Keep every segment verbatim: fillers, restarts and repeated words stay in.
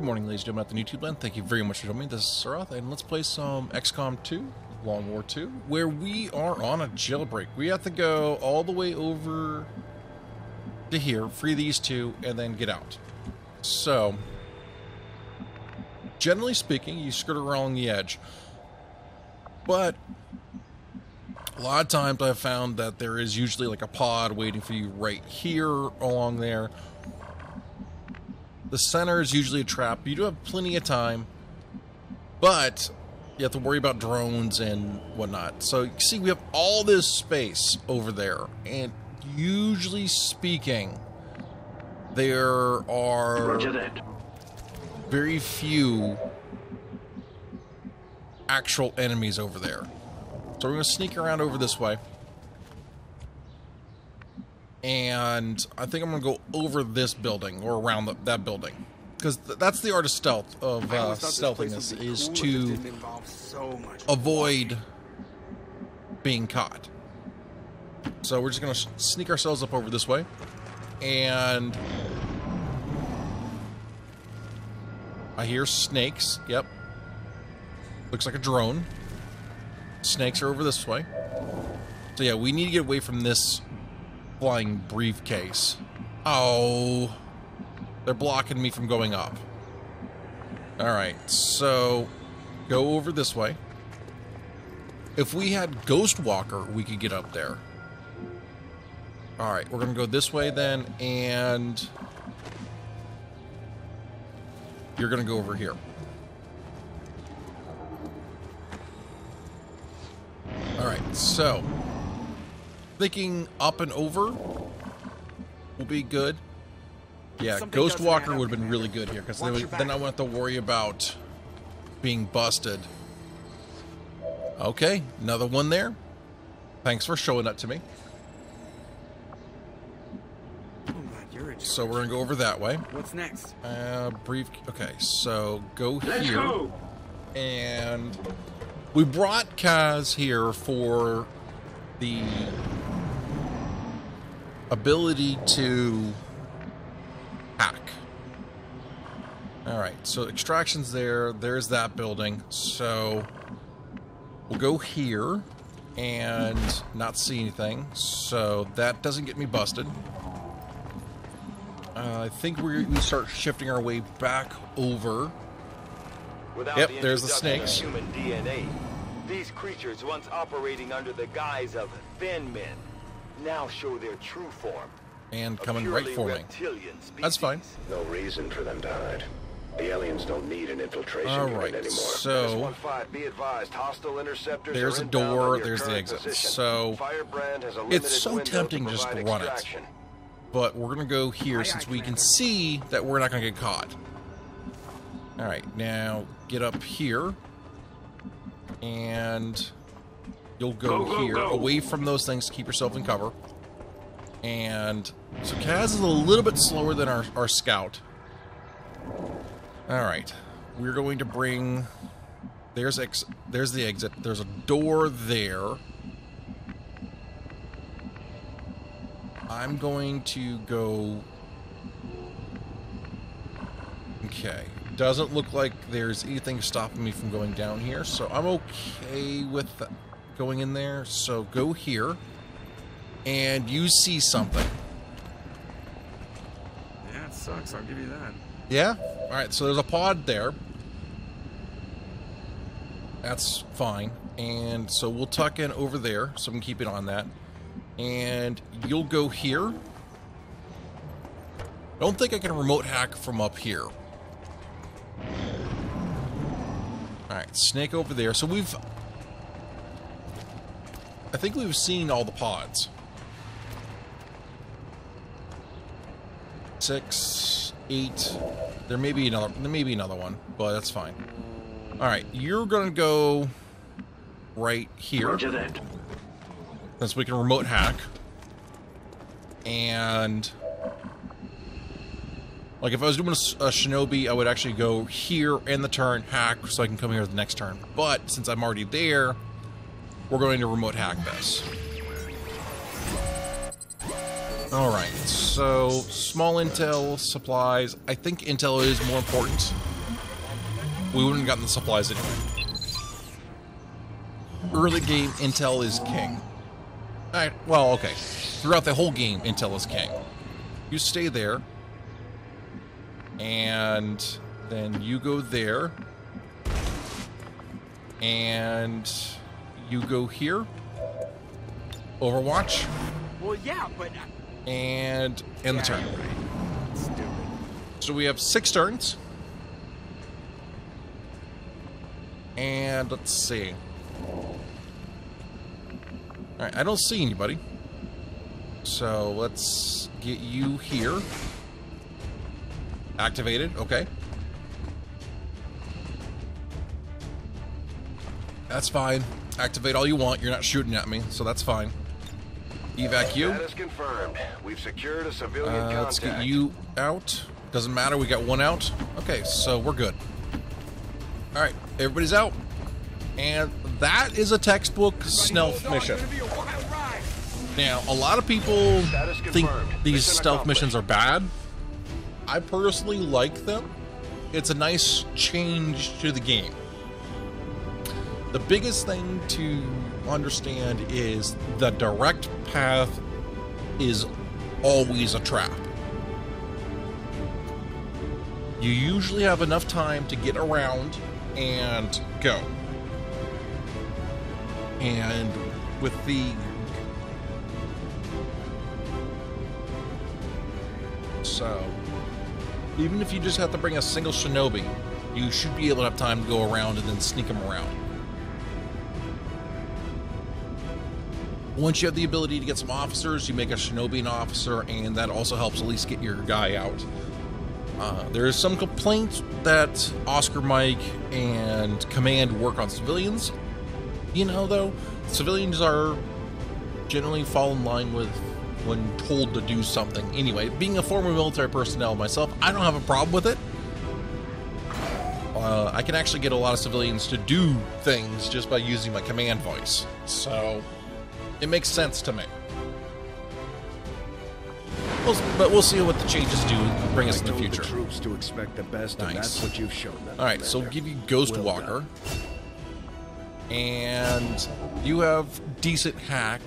morning, ladies and gentlemen, at the YouTube land. Thank you very much for joining me. This is TheCiroth, and let's play some X COM two, Long War two, where we are on a jailbreak. We have to go all the way over to here, free these two, and then get out. So, generally speaking, you skirt around the edge. But a lot of times I've found that there is usually like a pod waiting for you right here along there. The center is usually a trap. You do have plenty of time, but you have to worry about drones and whatnot. So you see we have all this space over there, and usually speaking, there are very few actual enemies over there. So we're going to sneak around over this way. And I think I'm going to go over this building, or around the, that building. Because th that's the art of stealth, of uh, stealthiness, is to avoid being caught. So we're just going to sneak ourselves up over this way. And I hear snakes. Yep. Looks like a drone. Snakes are over this way. So yeah, we need to get away from this flying briefcase. Oh, they're blocking me from going up. Alright, so go over this way. If we had Ghost Walker, we could get up there. Alright, we're gonna go this way then, and you're gonna go over here. Alright, so thinking up and over will be good. Yeah, Something Ghost Walker would have been really good here, because then, then I won't have to worry about being busted. Okay, another one there. Thanks for showing that to me. Oh God, you're in so we're going to go over that way. What's next? Uh, brief. Okay, so go Let's here. Go. And we brought Kaz here for the ability to hack. Alright, so extraction's there. There's that building. So we'll go here and not see anything. So that doesn't get me busted. Uh, I think we we start shifting our way back over. Without yep, the there's the snakes. Human D N A, these creatures, once operating under the guise of thin men, now show their true form. And coming right for me. That's fine. No reason for them to hide. The aliens don't need an infiltration All unit right, anymore. so be advised, hostile interceptors there's are a inbound door, on your there's the current exit. position. So Firebrand has a it's limited so window tempting to just to provide run extraction. it. But we're going to go here since we can see that we're not going to get caught. All right, now get up here. And you'll go, Go, go, here, go. away from those things to keep yourself in cover. And so Kaz is a little bit slower than our, our scout. Alright, we're going to bring... There's, ex there's the exit. There's a door there. I'm going to go... Okay. Doesn't look like there's anything stopping me from going down here, so I'm okay with going in there. So go here, and you see something. Yeah, it sucks. I'll give you that. Yeah? Alright, so there's a pod there. That's fine. And so we'll tuck in over there, so we can keep it on that. And you'll go here. I don't think I can remote hack from up here. Alright, snake over there. So we've... I think we've seen all the pods. Six, eight... There may be another, there may be another one, but that's fine. Alright, you're gonna go right here. Roger that. Since we can remote hack. And... Like, if I was doing a, a shinobi, I would actually go here in the turn, hack, so I can come here the next turn. But, since I'm already there, we're going to remote hack this. Alright, so, small intel, supplies. I think intel is more important. we wouldn't have gotten the supplies anyway. Early game, intel is king. Alright, well, okay. Throughout the whole game, intel is king. You stay there. And then you go there. And you go here. Overwatch. Well, yeah, but And end the turn. stupid. So we have six turns. And let's see. Alright, I don't see anybody. So let's get you here. Activated, okay. That's fine. Activate all you want. You're not shooting at me, so that's fine. Evac you. Status confirmed. We've secured a civilian Uh, contact. let's get you out. Doesn't matter, we got one out. Okay, so we're good. Alright, everybody's out. And that is a textbook stealth mission. Now, a lot of people think these stealth missions are bad. I personally like them. It's a nice change to the game. The biggest thing to understand is the direct path is always a trap. You usually have enough time to get around and go. And with the so even if you just have to bring a single shinobi, you should be able to have time to go around and then sneak them around. Once you have the ability to get some officers, you make a shinobi an officer, and that also helps at least get your guy out. Uh, there is some complaint that Oscar Mike and Command work on civilians. You know, though, civilians are generally fall in line with when told to do something. Anyway, being a former military personnel myself, I don't have a problem with it. Uh, I can actually get a lot of civilians to do things just by using my command voice. So, it makes sense to me. We'll, but we'll see what the changes do bring us in the future. The troops to expect the best, and Nice. that's what you've shown them. All right, so we'll give you Ghost Well Walker, done. and you have decent hack.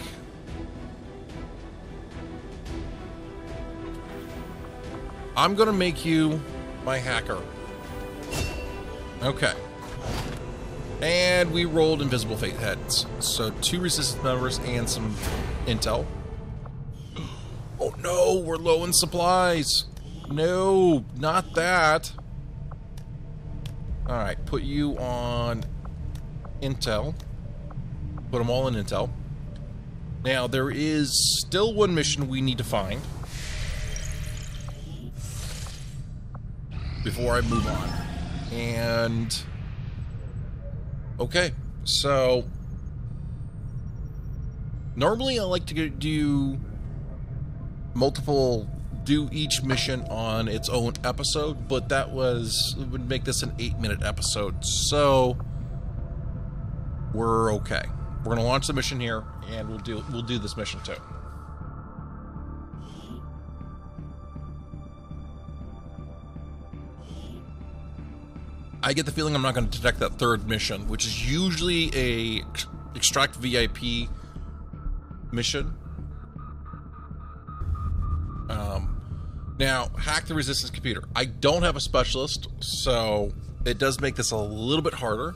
I'm gonna make you my hacker. Okay. And we rolled Invisible Fate heads, so two resistance members and some intel. Oh no, we're low in supplies. No, not that. Alright, put you on intel. Put them all in intel. Now, there is still one mission we need to find before I move on. And okay, so normally I like to do multiple, do each mission on its own episode, but that was, it would make this an eight minute episode, so we're okay. We're gonna launch the mission here, and we'll do we'll do this mission too. I get the feeling I'm not going to detect that third mission, which is usually a extract V I P mission. Um, now, hack the resistance computer. I don't have a specialist, so it does make this a little bit harder.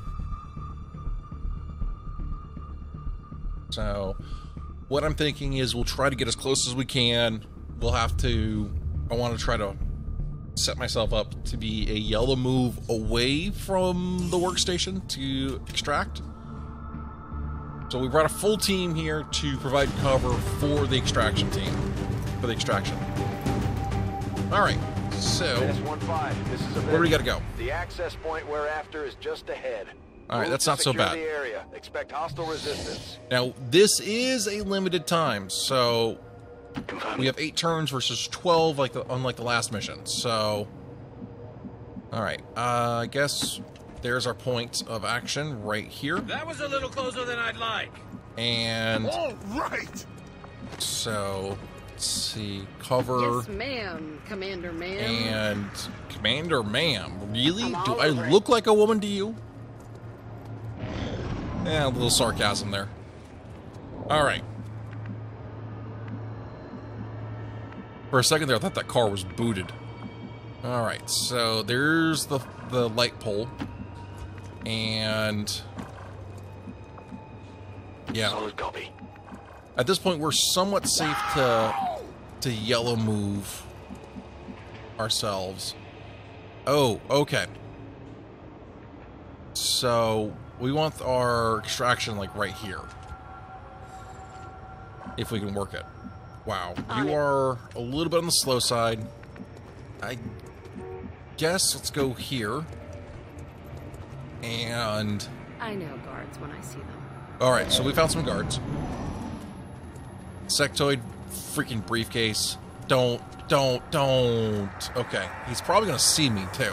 So, what I'm thinking is we'll try to get as close as we can. We'll have to, I want to try to set myself up to be a yellow move away from the workstation to extract. So we brought a full team here to provide cover for the extraction team, for the extraction. All right, so S one five, this is a where do we got to go? The access point we're after is just ahead. All right, Move that's to not so secure bad. The area. Expect hostile resistance. Now, this is a limited time, so we have eight turns versus twelve, like the, unlike the last mission. So, all right, uh, I guess there's our point of action right here. That was a little closer than I'd like. And All right. so, let's see, cover Yes, ma'am, Commander Ma'am. and Commander, ma'am. Really? Do I look like a woman to you? Yeah, a little sarcasm there. All right. For a second there, I thought that car was booted. All right, so there's the the light pole, and yeah. Solid copy. At this point, we're somewhat safe to to yellow move ourselves. Oh, okay. So we want our extraction like right here, if we can work it. Wow, you are a little bit on the slow side. I guess let's go here. And I know guards when I see them. all right, so we found some guards. Sectoid freaking briefcase. Don't, don't, don't. Okay, he's probably gonna see me too.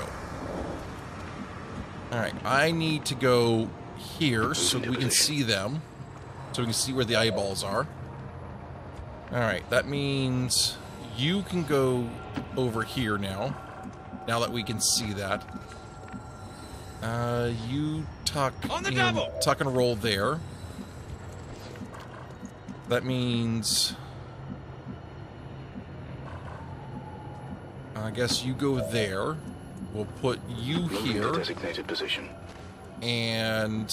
All right, I need to go here so we can see them, so we can see where the eyeballs are. All right, that means you can go over here now. Now that we can see that, uh, you tuck On the and double. tuck and roll there. That means, I guess you go there. We'll put you Moving to here, designated position. and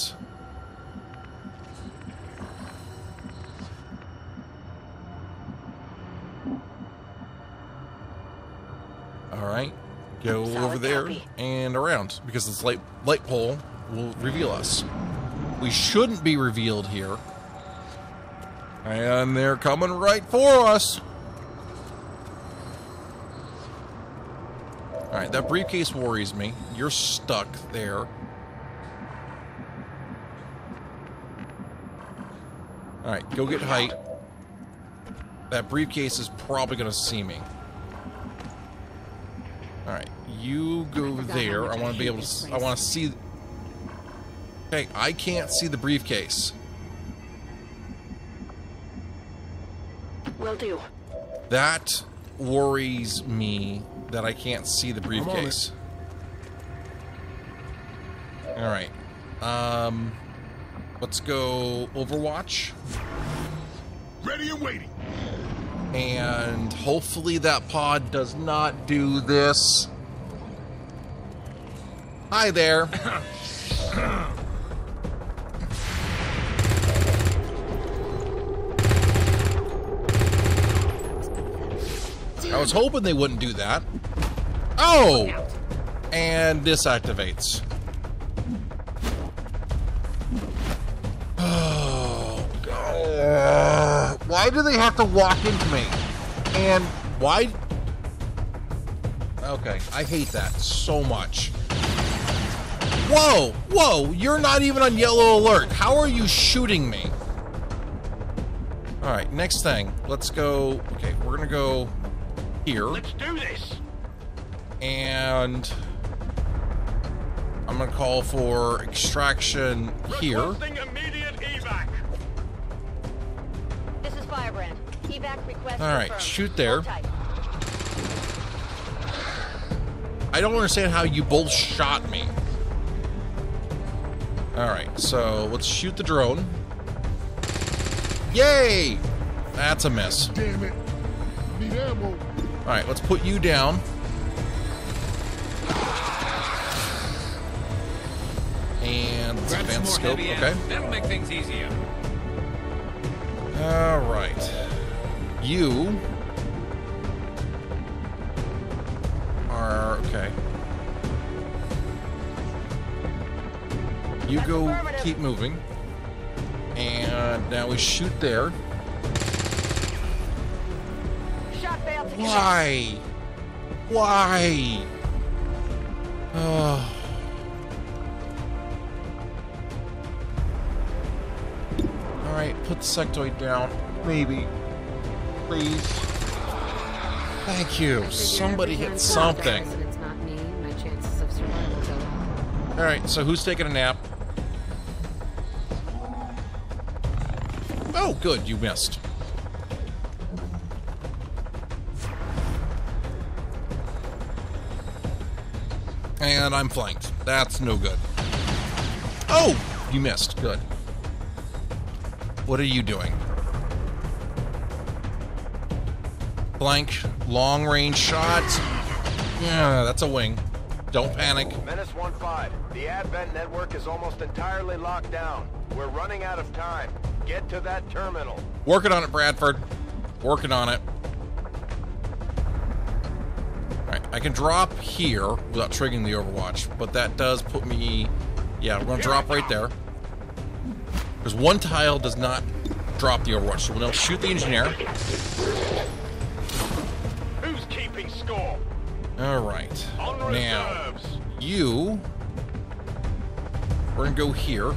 all right, go Solid over there copy. and around, because this light light pole will reveal us. We shouldn't be revealed here, and they're coming right for us. All right, that briefcase worries me. You're stuck there. All right, go get height. That briefcase is probably going to see me. All right, you go there. I want to be able to. I want to see. Okay, I can't see the briefcase. Will do. That worries me that I can't see the briefcase. All right, um, let's go Overwatch, Ready and waiting. and hopefully that pod does not do this. Hi there. I was hoping they wouldn't do that. Oh! And disactivates. Oh, God. Why do they have to walk into me? And why? Okay, I hate that so much. Whoa! Whoa! You're not even on yellow alert. How are you shooting me? Alright, next thing. Let's go. Okay, we're gonna go here. Let's do this. And I'm gonna call for extraction here. Requesting immediate evac. This is Firebrand. Evac request. All right, confirmed. shoot there. Hold tight. I don't understand how you both shot me. All right, so let's shoot the drone. Yay! That's a miss. Damn it. Need ammo. All right, let's put you down. And let's Grab some advance more scope. heavy Okay. ammo. That'll make things easier. All right. You are okay. You go. Keep moving. And now we shoot there. Shot failed to connect. Why? Why? Oh. All right, put the sectoid down, maybe, please. Thank you. Somebody hit something. It's not me. My chances of survival go up. All right, so who's taking a nap? Oh, good, you missed. And I'm flanked. That's no good. Oh! You missed. Good. What are you doing? Flank, long range shots. Yeah, that's a wing. Don't panic. Menace one five, the Advent network is almost entirely locked down. We're running out of time. Get to that terminal. Working on it, Bradford. Working on it. Alright, I can drop here without triggering the Overwatch, but that does put me... Yeah, we're going to drop right there. Because one tile does not drop the Overwatch, so we'll shoot the engineer. Who's keeping score? Alright. On Now, reserves. you... We're going to go here.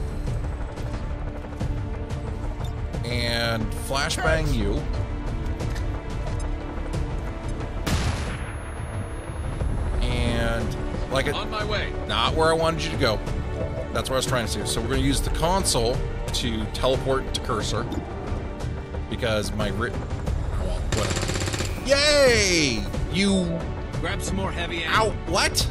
And flashbang you. And like it, On my way. not where I wanted you to go. That's what I was trying to do. So we're going to use the console to teleport to cursor because my writ. Well, whatever. Yay! You. Grab some more heavy ammo. Ow! What?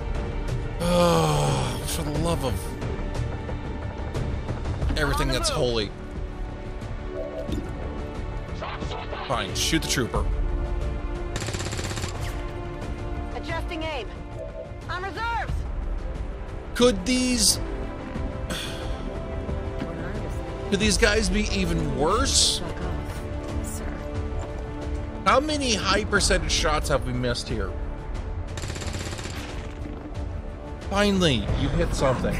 Oh, for the love of everything that's holy. Fine, shoot the trooper. Adjusting aim. On reserves. Could these... Could these guys be even worse? Back off, sir. How many high percentage shots have we missed here? Finally, you hit something.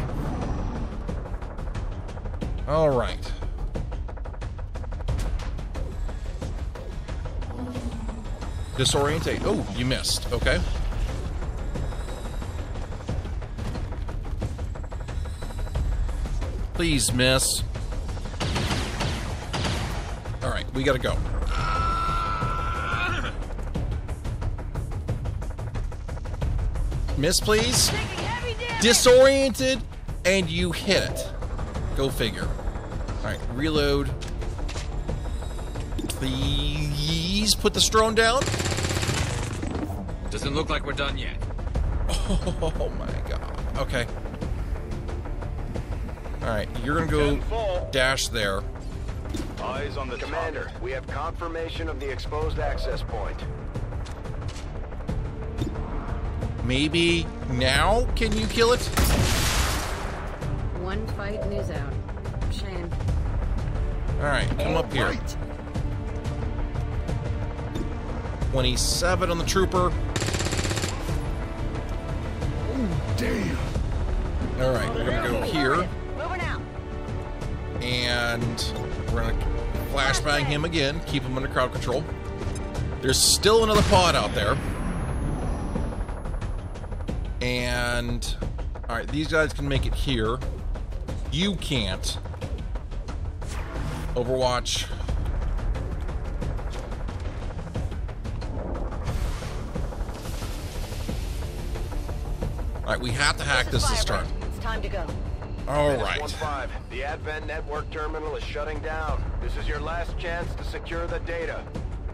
All right. Disorientate. Oh, you missed. Okay. Please miss. All right, we gotta go. Miss, please. Disoriented, and you hit it. Go figure. All right, reload. Please put the drone down. Doesn't look like we're done yet. Oh my god. Okay. Alright, you're gonna go dash there. Eyes on the Commander, we have confirmation of the exposed access point. Maybe now can you kill it? One fight and he's out. Shame. Alright, come up here. twenty-seven on the trooper. Damn. Alright, we're gonna go here. Moving out. And we're gonna flashbang him again, keep him under crowd control. There's still another pod out there. And alright, these guys can make it here. You can't. Overwatch. Alright, we have to hack this this turn. It's time to go. Alright. one five, the Advent network terminal is shutting down. This is your last chance to secure the data.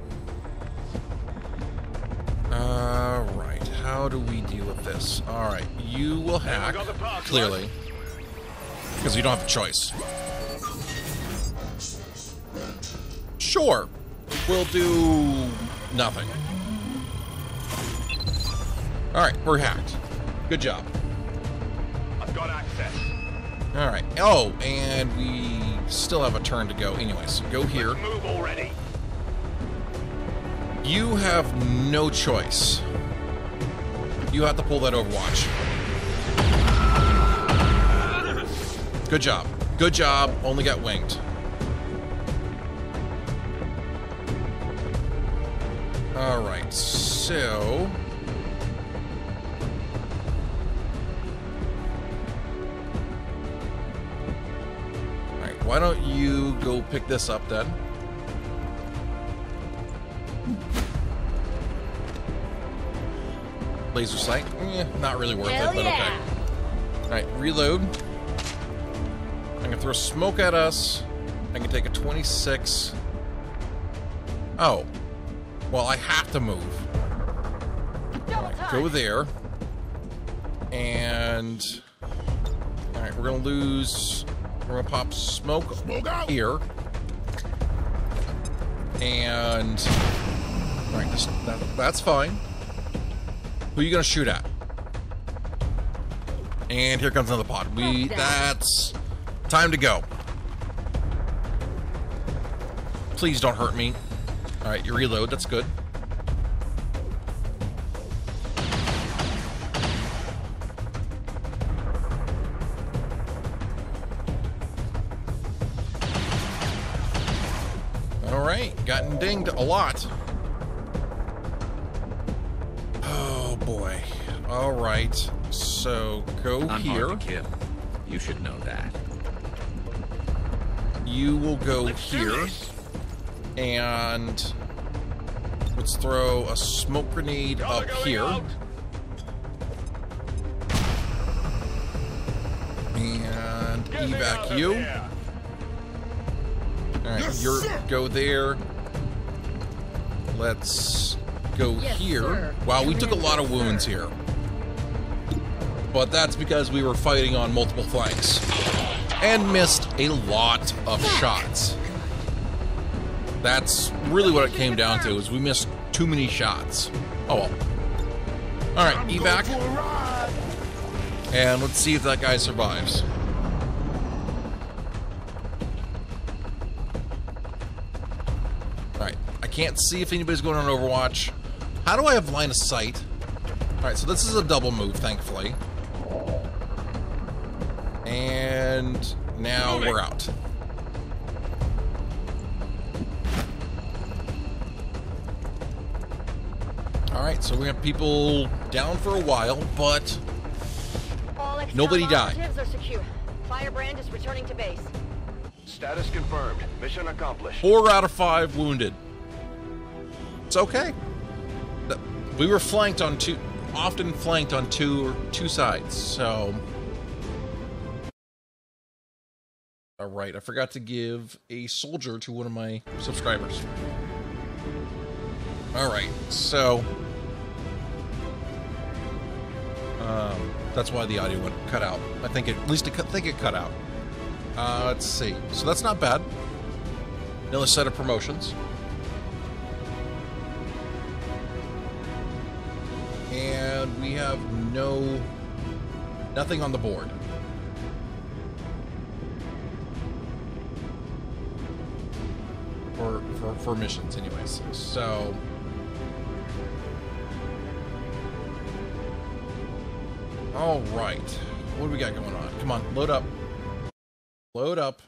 Alright, how do we deal with this? Alright, you will hack, clearly. Because you don't have a choice. Sure, we'll do nothing. Alright, we're hacked. Good job. I've got access. Alright, oh, and we still have a turn to go anyway, so go here. Move already. You have no choice. You have to pull that Overwatch. Good job. Good job. Only got winged. Alright, so... Alright, why don't you go pick this up then? Laser sight? Eh, not really worth Hell it, but yeah. okay. Alright, reload. I'm gonna throw smoke at us. I can take a twenty-six. Oh. Well, I have to move. Right, go there. And all right, we're gonna lose. We're gonna pop smoke, Smoke out. here. And all right, just, that, that's fine. Who are you gonna shoot at? And here comes another pod. We that's time to go. Please don't hurt me. All right, you reload. That's good. All right, gotten dinged a lot. Oh boy. All right. So go I'm here. hard to kill. You should know that. You will go Let's do here. this. And let's throw a smoke grenade Y'all up are going here. out. And Get me out evac of you. here. Alright, Yes, you're sir. go there. Let's go Yes, here. sir. Wow, we took a lot of Yes, wounds sir. here. But that's because we were fighting on multiple flanks. And missed a lot of shots. That's really what it came down to, is we missed too many shots. Oh well. Alright, I'm going evac. for a ride. And let's see if that guy survives. Alright, I can't see if anybody's going on Overwatch. How do I have line of sight? Alright, so this is a double move, thankfully. And now we're out. Alright, so we have people down for a while, but All X COM Nobody died. operatives are secure. Firebrand is returning to base. Status confirmed. Mission accomplished. four out of five wounded. It's okay. Th- We were flanked on two, often flanked on two two sides, so. All right, I forgot to give a soldier to one of my subscribers. All right, so. Um, that's why the audio went cut out. I think it, at least it, cut- I think it cut out. Uh, let's see. So that's not bad. Another set of promotions. And we have no... nothing on the board. For, for, for missions, anyways. So... all right. What do we got going on? Come on, load up. Load up.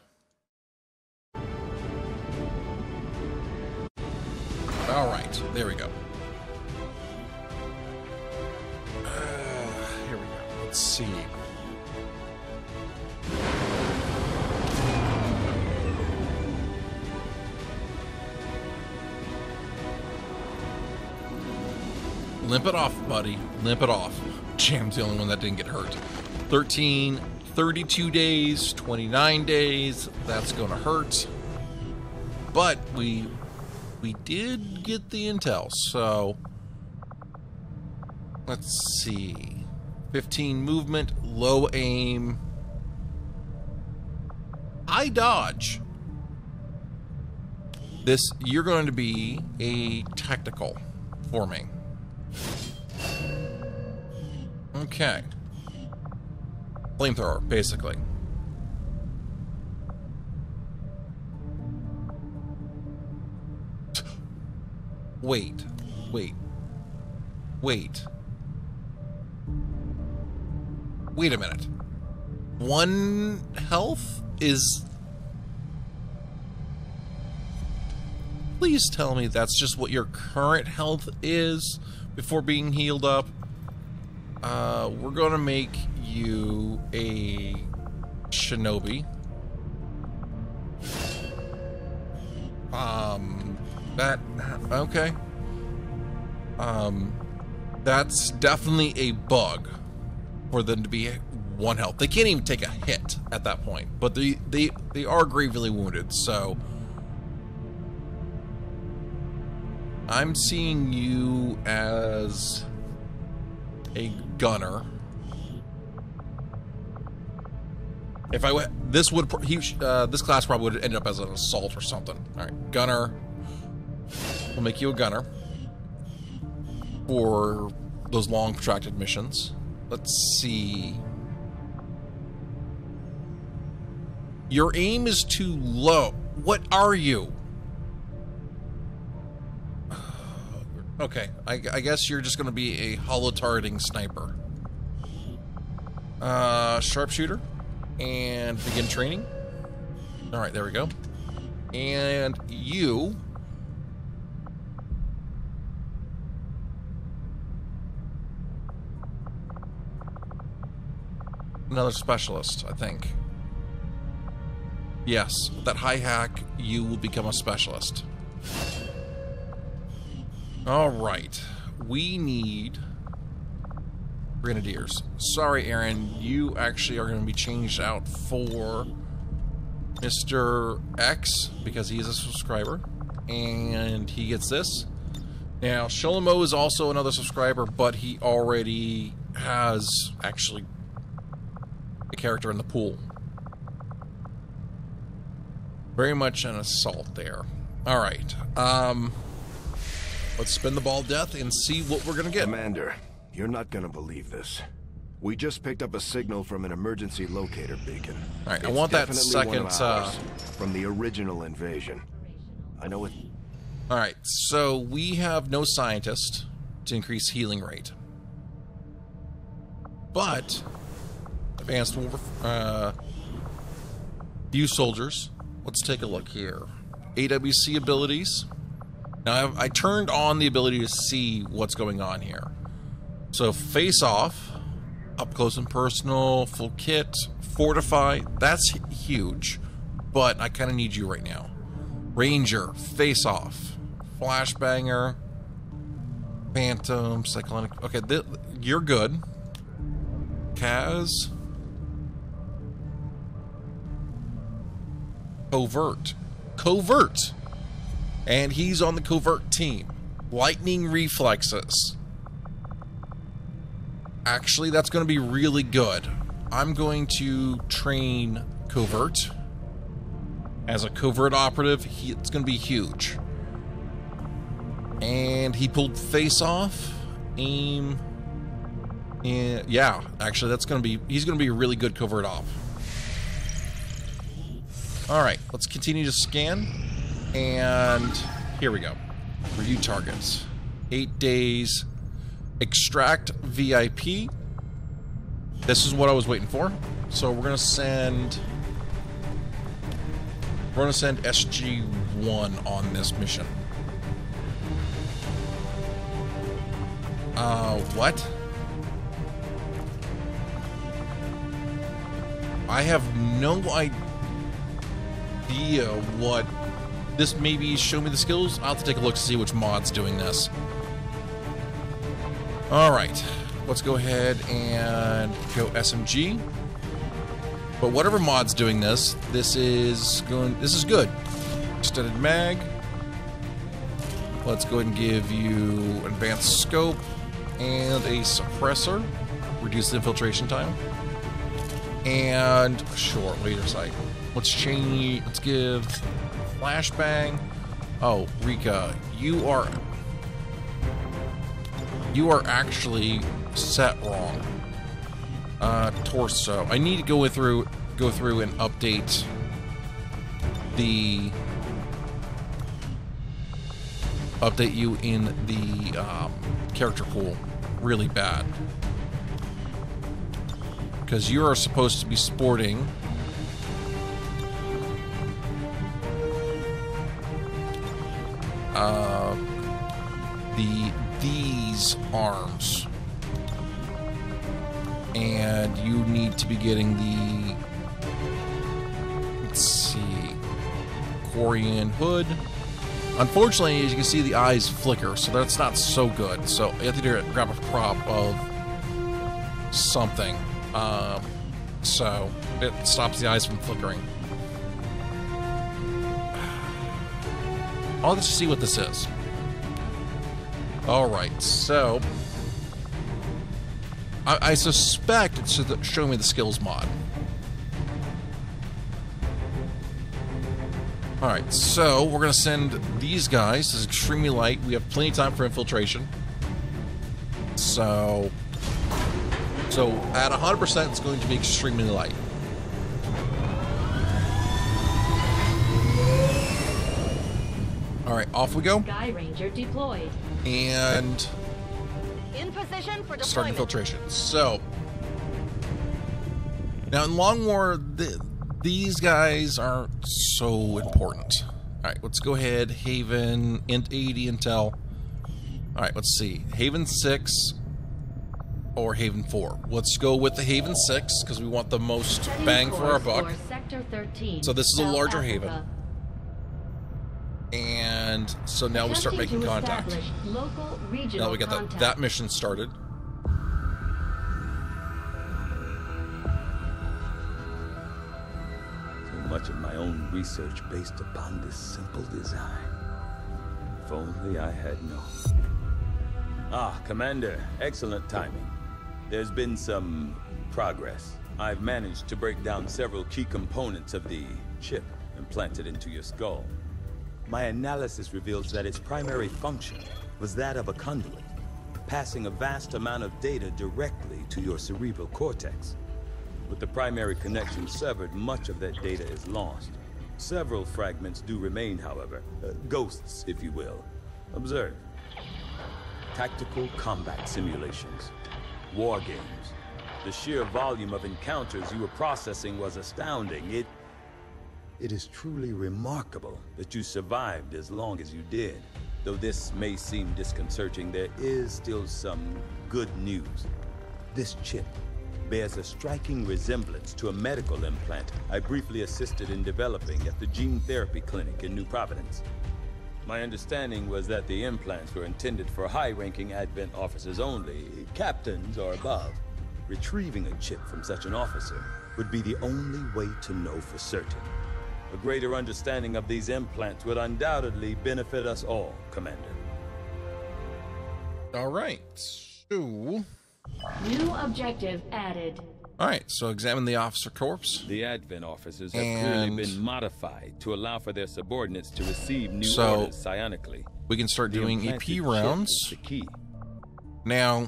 All right, there we go. Uh, here we go. Let's see. Limp it off, buddy. Limp it off. Jam's the only one that didn't get hurt. thirteen, thirty-two days, twenty-nine days. That's gonna hurt. But we we did get the intel, so let's see. fifteen movement, low aim, high dodge. This, you're going to be a tactical for me. Okay. Flamethrower, basically. Wait. Wait. Wait. Wait a minute. One health is... Please tell me that's just what your current health is before being healed up. Uh, we're gonna make you a shinobi. Um, that, okay. Um, that's definitely a bug for them to be one health. They can't even take a hit at that point, but they, they, they are gravely wounded, so I'm seeing you as a gunner. If I went, this would he uh, this class probably would end up as an assault or something. All right, gunner. We'll make you a gunner for those long protracted missions. Let's see. Your aim is too low. What are you? Okay, I, I guess you're just going to be a holo-targeting sniper. Uh, sharpshooter. And begin training. Alright, there we go. And you... Another specialist, I think. Yes, with that high hack, you will become a specialist. Alright. We need Grenadiers. Sorry, Aaron, you actually are going to be changed out for Mister X because he is a subscriber. And he gets this. Now, Sholimo is also another subscriber, but he already has actually a character in the pool. Very much an assault there. Alright. Um, let's spin the ball death and see what we're going to get. Commander, you're not going to believe this. We just picked up a signal from an emergency locator beacon. Alright, I It's want that definitely second... one of Uh, ours, from the original invasion. I know it... Alright, so we have no scientist to increase healing rate. But... Advanced war... Uh, few soldiers... Let's take a look here. A W C abilities. Now, I've, I turned on the ability to see what's going on here. So, face off, up close and personal, full kit, fortify. That's huge, but I kind of need you right now. Ranger, face off, flashbanger, phantom, cyclonic. Okay, th you're good. Kaz. Covert. Covert! And he's on the covert team. Lightning reflexes. Actually, that's going to be really good. I'm going to train Covert. As a covert operative, he, it's going to be huge. And he pulled face off. Aim. And yeah, actually, that's going to be... He's going to be a really good covert op. Alright, let's continue to scan. And here we go. Review targets. Eight days. Extract V I P. This is what I was waiting for. So we're going to send... We're going to send S G one on this mission. Uh, what? I have no idea what this maybe show me the skills. I'll have to take a look to see which mod's doing this. Alright, let's go ahead and go S M G. But whatever mod's doing this, this is going this is good. Extended mag. Let's go ahead and give you advanced scope and a suppressor. Reduce the infiltration time. And sure, laser sight. Let's change. Let's give flashbang. Oh, Rika, you are you are actually set wrong. Uh, torso. I need to go through go through and update the update you in the um, character pool really bad because you are supposed to be sporting. Uh, the these arms, and you need to be getting the let's see, Corian hood. Unfortunately, as you can see, the eyes flicker, so that's not so good. So you have to do it, grab a prop of something, um, so it stops the eyes from flickering. I'll just see what this is. Alright, so I, I suspect it's showing me the skills mod. Alright, so we're going to send these guys. This is extremely light. We have plenty of time for infiltration. So, so at one hundred percent, it's going to be extremely light. Alright, off we go. Sky Ranger deployed. And In position for deployment. start infiltration. So, now in Long War, the, these guys aren't so important. Alright, let's go ahead. Haven, Int eighty Intel. Alright, let's see. Haven six or Haven four. Let's go with the Haven six because we want the most Setting bang for our course buck. for Sector thirteen, So this is a South larger Africa. Haven. And so now we start Attempting making to contact. establish Local, regional Now we got that, contact. that mission started. So much of my own research based upon this simple design. If only I had known. Ah, Commander, excellent timing. There's been some progress. I've managed to break down several key components of the chip implanted into your skull. My analysis reveals that its primary function was that of a conduit, passing a vast amount of data directly to your cerebral cortex. With the primary connection severed, much of that data is lost. Several fragments do remain, however, uh, ghosts, if you will. Observe. Tactical combat simulations, war games. The sheer volume of encounters you were processing was astounding. It It is truly remarkable that you survived as long as you did. Though this may seem disconcerting, there is still some good news. This chip bears a striking resemblance to a medical implant I briefly assisted in developing at the gene therapy clinic in New Providence. My understanding was that the implants were intended for high-ranking Advent officers only, captains or above. Retrieving a chip from such an officer would be the only way to know for certain. A greater understanding of these implants would undoubtedly benefit us all, Commander. All right. So, New objective added. all right. So examine the officer corpse. The Advent officers have And- clearly been modified to allow for their subordinates to receive new So, orders psionically. We can start The doing implanted E P chip rounds. is the key. Now,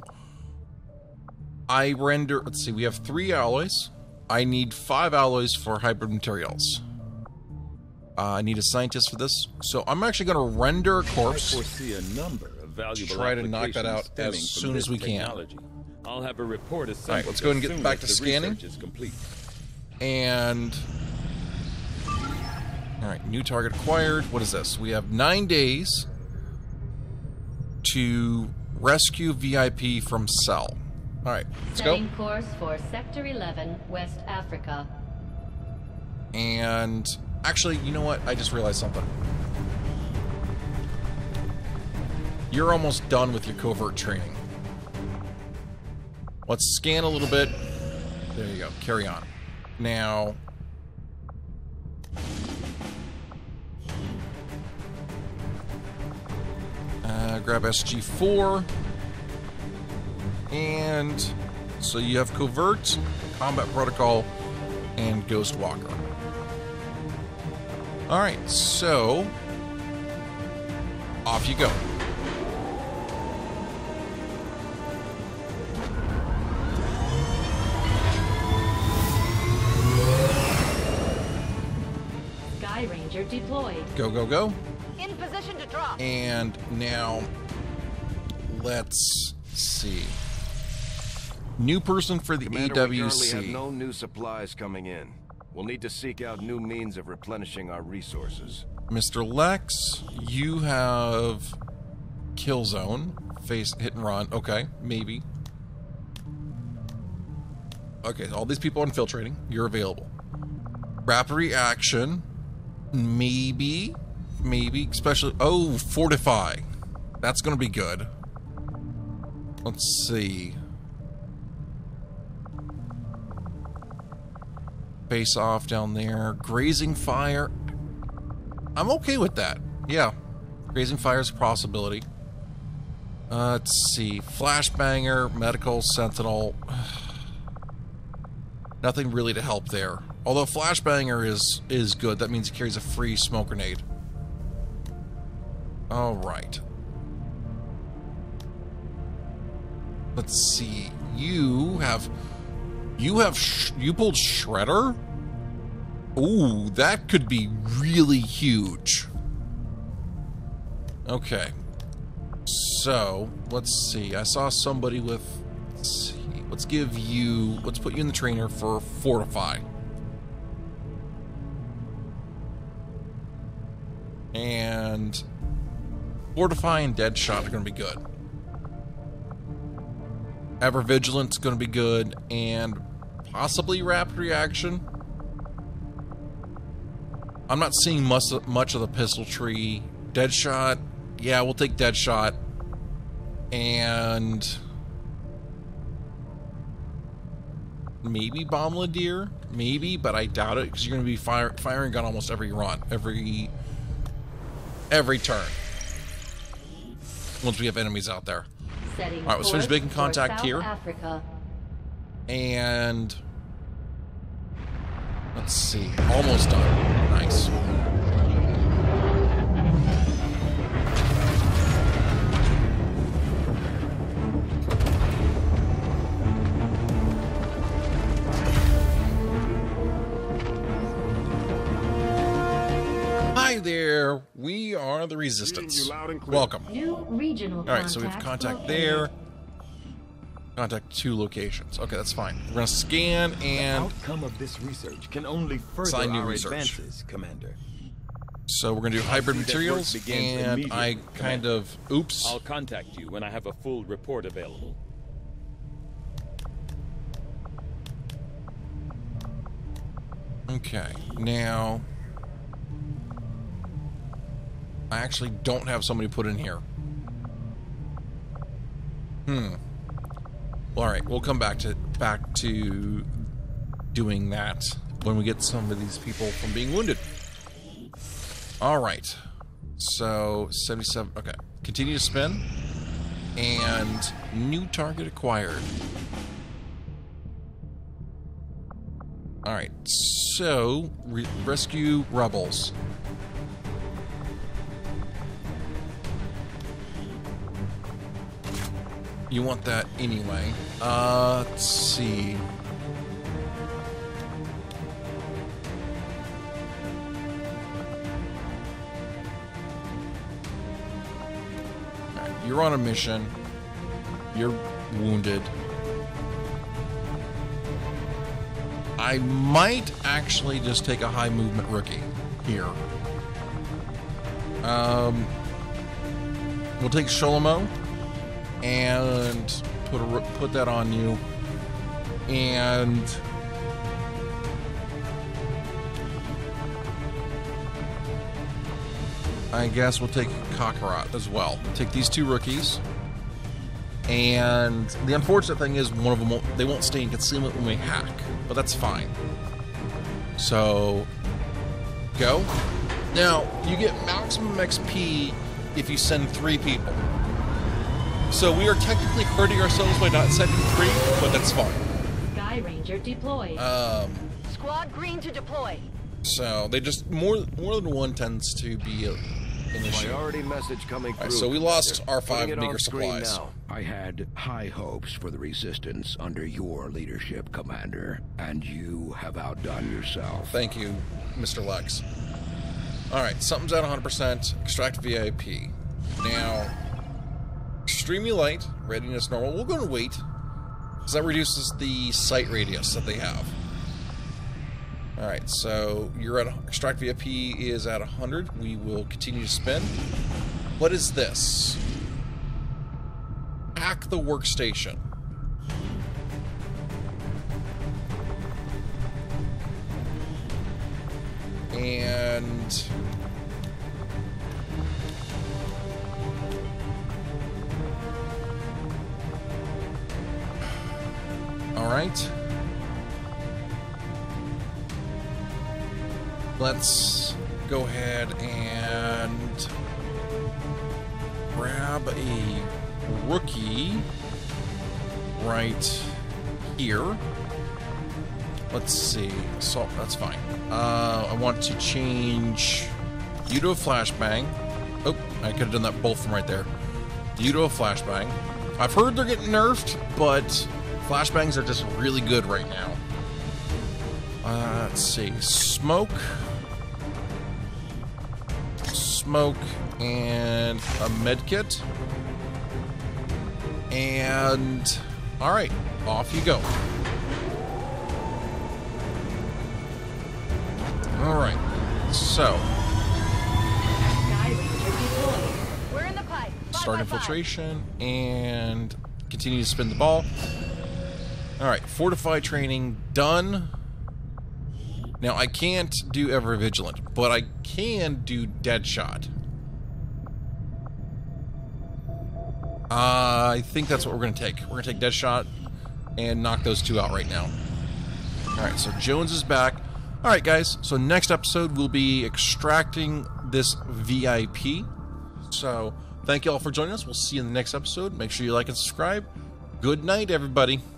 I render. Let's see. We have three alloys. I need five alloys for hybrid materials. Uh, I need a scientist for this, so I'm actually going to render a corpse. I foresee a number of valuable Try to knock that applications out stemming as from soon this as we can. technology. I'll have a report assembled All right, let's go ahead and as get soon back as to the scanning. research is complete. And all right, new target acquired. What is this? We have nine days to rescue V I P from cell. All right, let's go. Setting course for Sector eleven, West Africa. And actually, you know what? I just realized something. You're almost done with your covert training. Let's scan a little bit. There you go. Carry on. Now, uh, grab S G four. And so you have covert, combat protocol, and Ghost Walker. All right, so off you go. Sky Ranger deployed. Go, go, go. In position to drop. And now let's see. New person for the Commander, we A W currently have C. no new supplies coming in. We'll need to seek out new means of replenishing our resources. Mister Lex, you have kill zone, face hit and run. Okay, maybe. Okay, all these people are infiltrating. You're available. Rapid reaction, maybe, maybe. Especially, oh, fortify. That's gonna be good. Let's see. Face off down there. Grazing fire. I'm okay with that. Yeah. Grazing fire is a possibility. Uh, let's see. Flashbanger, medical, sentinel. Nothing really to help there. Although Flashbanger is is good. That means it carries a free smoke grenade. Alright. Let's see. You have... You have... Sh you pulled Shredder? Ooh, that could be really huge. Okay. So, let's see. I saw somebody with... Let's see. Let's give you... Let's put you in the trainer for Fortify. And... Fortify and Deadshot are going to be good. Ever Vigilant's going to be good. And possibly Rapid Reaction. I'm not seeing much, much of the pistol tree. Deadshot, yeah, we'll take Deadshot. And maybe Bombardier, maybe, but I doubt it because you're going to be fire, firing gun almost every run, every every turn. Once we have enemies out there. All right, let's finish making contact here. Africa. And let's see, almost done. Nice. Hi there, we are the Resistance. Welcome. New regional All right, so we have contact there. Contact two locations. Okay, that's fine. We're gonna scan and The outcome of this research can only further Assign new our research. advances, Commander. so we're gonna do hybrid see that materials, work begins and immediately, I kind of oops. I'll contact you when I have a full report available. Okay, now I actually don't have somebody put in here. Hmm. All right, we'll come back to back to doing that when we get some of these people from being wounded. All right. So seventy-seven. Okay. Continue to spin, and new target acquired. All right. So re rescue rebels. You want that anyway. Uh, let's see. Alright, you're on a mission. You're wounded. I might actually just take a high movement rookie here. Um, we'll take Sholomo and put a, put that on you, and I guess we'll take Kakarot as well. Take these two rookies, and the unfortunate thing is one of them won't, they won't stay in concealment when we hack, but that's fine. So go. Now you get maximum X P if you send three people. So we are technically hurting ourselves by not sending three, but that's fine. Sky Ranger deployed. Um, Squad green to deploy. so they just more more than one tends to be a, an issue. Priority message coming All right, through. so we lost our Putting five it meager on screen supplies. now. I had high hopes for the Resistance under your leadership, Commander, and you have outdone yourself. Thank you, Mister Lex. All right, something's at one hundred percent. Extract V I P. Now, extremely light, readiness normal. We're going to wait, because that reduces the sight radius that they have. All right, so you're at extract V I P is at one hundred. We will continue to spin. What is this? Hack the workstation. And all right. Let's go ahead and grab a rookie right here. let's see. Assault, that's fine. Uh, I want to change you to a flashbang. Oh, I could have done that both from right there. You to a flashbang. I've heard they're getting nerfed, but flashbangs are just really good right now. Uh, let's see. Smoke. Smoke and a medkit. And alright, off you go. Alright, so We're in the pipe. start infiltration and continue to spin the ball. Alright, fortify training done. Now I can't do ever vigilant, but I can do dead shot. Uh, I think that's what we're going to take. We're going to take dead shot and knock those two out right now. Alright, so Jones is back. Alright guys, so next episode we'll be extracting this V I P. So, thank you all for joining us. We'll see you in the next episode. Make sure you like and subscribe. Good night, everybody.